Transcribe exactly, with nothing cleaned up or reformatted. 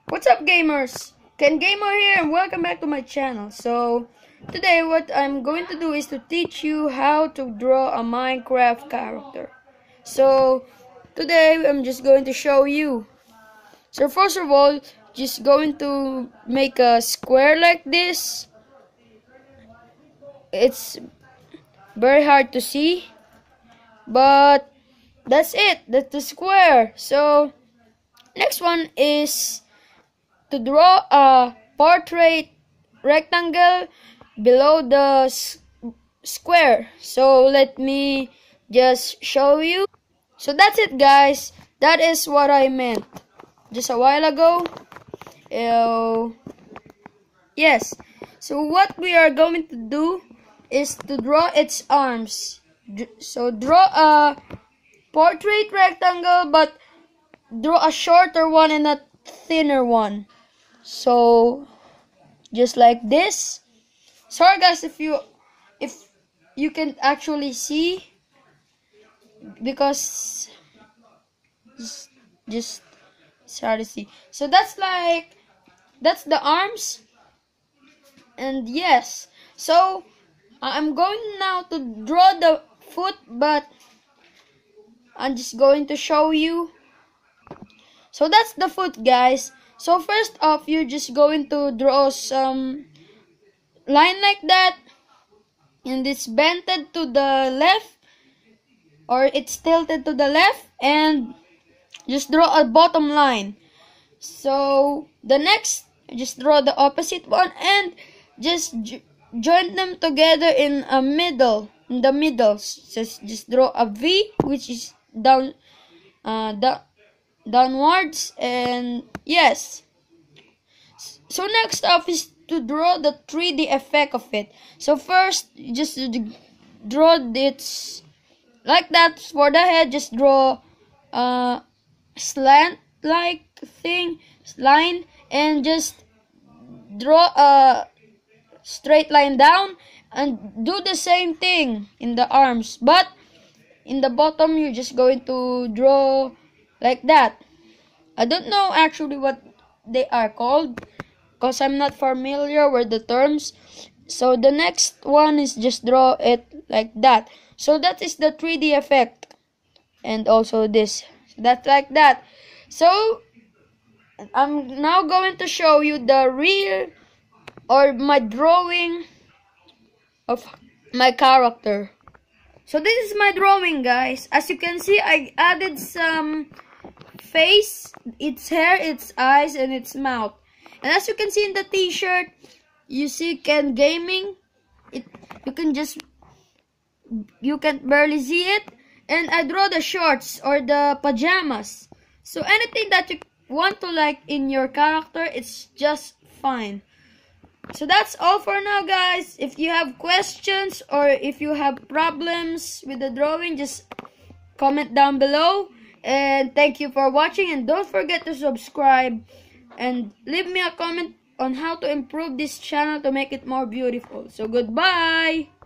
What's up, gamers? Ken Gamer here, and welcome back to my channel. So today what I'm going to do is to teach you how to draw a Minecraft character. So today I'm just going to show you. So first of all, just going to make a square like this. It's very hard to see, but that's it. That's the square. So next one is to draw a portrait rectangle below the square. So let me just show you. So that's it, guys. That is what I meant just a while ago. Uh, yes. So what we are going to do is to draw its arms. So draw a portrait rectangle, but draw a shorter one and a thinner one. So just like this. Sorry guys if you if you can actually see, because just, just it's hard to see. So that's like that's the arms. And yes, so I'm going now to draw the foot, but I'm just going to show you. So that's the foot, guys. So first off, you're just going to draw some line like that, and it's bented to the left, or it's tilted to the left, and just draw a bottom line. So the next, just draw the opposite one and just join them together in a middle, in the middle. Just just draw a V, which is down, uh, down. downwards. And yes, so next up is to draw the three D effect of it. So first, just draw it like that for the head. Just draw a slant like thing, line, and just draw a straight line down, and do the same thing in the arms, but in the bottom you're just going to draw like that. I don't know actually what they are called, because I'm not familiar with the terms. So the next one is just draw it like that. So that is the three D effect. And also this. So that's like that. So I'm now going to show you the real, or my drawing of my character. So this is my drawing, guys. As you can see, I added some face, its hair, its eyes, and its mouth. And as you can see in the t-shirt, you see Ken Gaming. It you can just you can barely see it. And I draw the shorts or the pajamas. So anything that you want to like in your character, it's just fine. So that's all for now, guys. If you have questions or if you have problems with the drawing, just comment down below. And thank you for watching, and don't forget to subscribe and leave me a comment on how to improve this channel to make it more beautiful. So goodbye.